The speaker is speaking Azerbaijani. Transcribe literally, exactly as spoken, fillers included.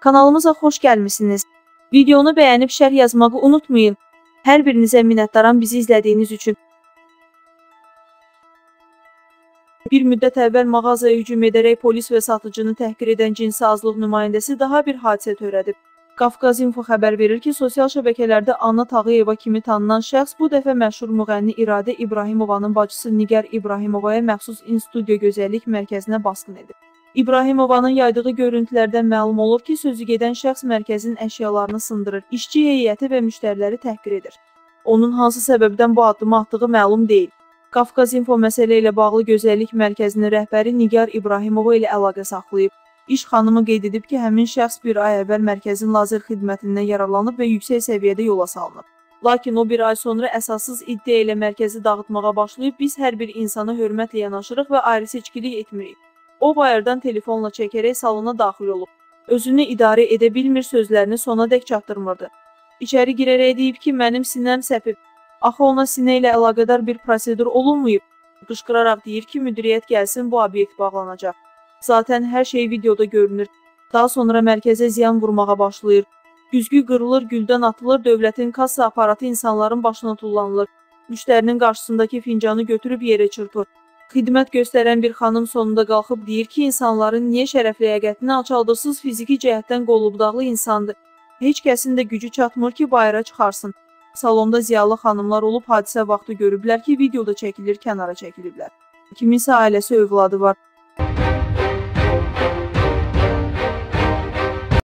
Kanalımıza xoş gəlmisiniz. Videonu bəyənib şərh yazmağı unutmayın. Hər birinizə minnətdaram bizi izlədiyiniz üçün. Bir müddət əvvəl mağazaya hücum edərək polis və satıcını təhqir edən cinsi azlıq nümayəndəsi daha bir hadisə törədib. Qafqaz Info xəbər verir ki, sosial şəbəkələrdə Anna Tağıyeva kimi tanınan şəxs bu dəfə məşhur müğənni İradə İbrahimovanın bacısı Nigar İbrahimovaya məxsus İnstudiyo Gözəllik Mərkəzinə basqın edib. İbrahimovanın yaydığı görüntülərdən məlum olur ki, sözü gedən şəxs mərkəzin əşyalarını sındırır, işçi heyəti və müştəriləri təhqir edir. Onun hansı səbəbdən bu addımı atdığı məlum deyil. Qafqaz Info məsələ ilə bağlı Gözəllik Mərkəzinin rəhbəri Nigar İbrahimova ilə əlaqə saxlayıb. İş xanımı qeyd edib ki, həmin şəxs bir ay əvvəl mərkəzin lazer xidmətindən yararlanıb və yüksək səviyyədə yola salınıb. Lakin o bir ay sonra əsassız iddia ilə mərkəzi dağıtmağa başlayıb, biz hər bir insana hörmətlə yanaşırıq və ayrı seçkilik etmirik. O bayırdan telefonla çəkərək salona daxil olub. Özünü idarə edə bilmir sözlərini sona dək çatdırmırdı. İçəri girərək deyib ki, mənim sinəm səpib. Axı ona sinə ilə əlaqədar bir prosedur olunmayıb. Qışqıraraq deyir ki, müdiriyyət gəlsin, bu obyekt bağlanacaq. Zaten hər şey videoda görünür. Daha sonra mərkəzə ziyan vurmağa başlayır. Güzgü qırılır, güldən atılır, dövlətin kassa aparatı insanların başına tullanılır. Müştərinin qarşısındakı fincanı götürüb yerə çırpır. Xidmət göstərən bir xanım sonunda qalxıb deyir ki, insanların niyə şərəf ləyaqətini alçaldırsız fiziki cəhətdən qolubdağlı insandır. Heç kəsin də gücü çatmır ki, bayıra çıxarsın. Salonda ziyalı xanımlar olub hadisə vaxtı görüblər ki, videoda çəkilir, kənara çəkiliblər. Kiminsə ailəsi övladı var.